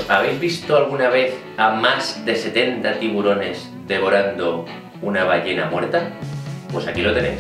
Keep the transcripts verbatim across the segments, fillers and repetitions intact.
chicos, ¿habéis visto alguna vez a más de setenta tiburones devorando una ballena muerta? Pues aquí lo tenéis.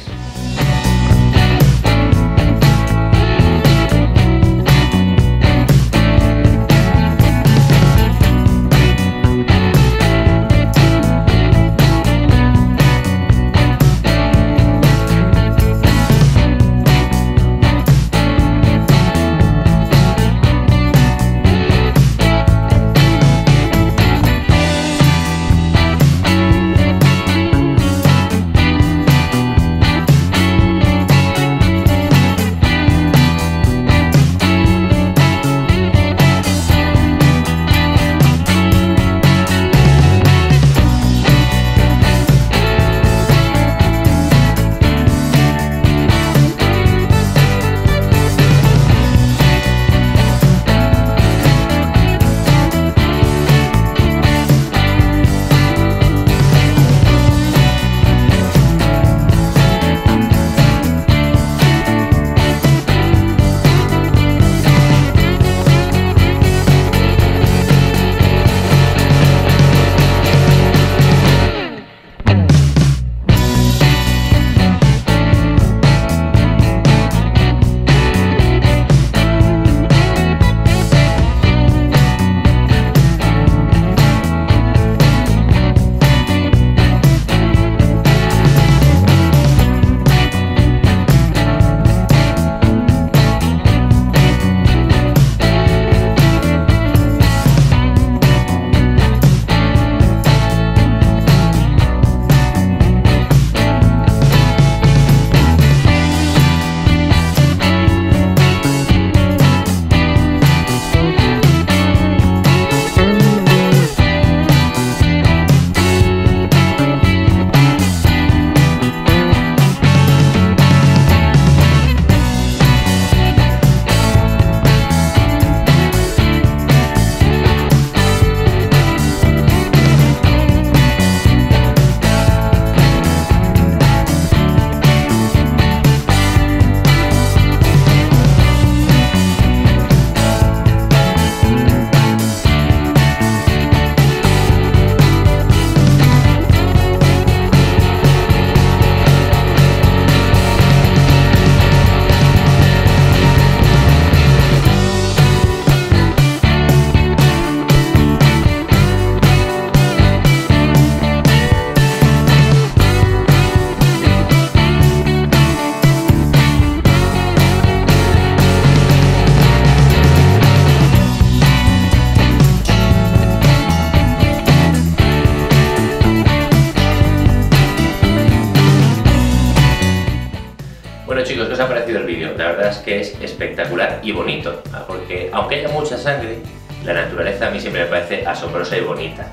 Bueno chicos, ¿qué os ha parecido el vídeo? La verdad es que es espectacular y bonito, porque aunque haya mucha sangre, la naturaleza a mí siempre me parece asombrosa y bonita.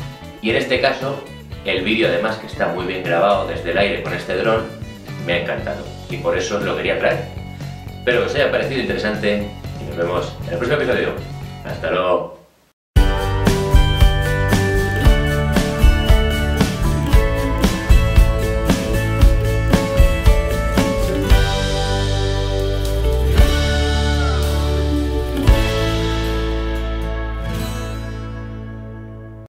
Y en este caso, el vídeo además que está muy bien grabado desde el aire con este dron, me ha encantado y por eso lo quería traer. Espero que os haya parecido interesante y nos vemos en el próximo episodio. Hasta luego.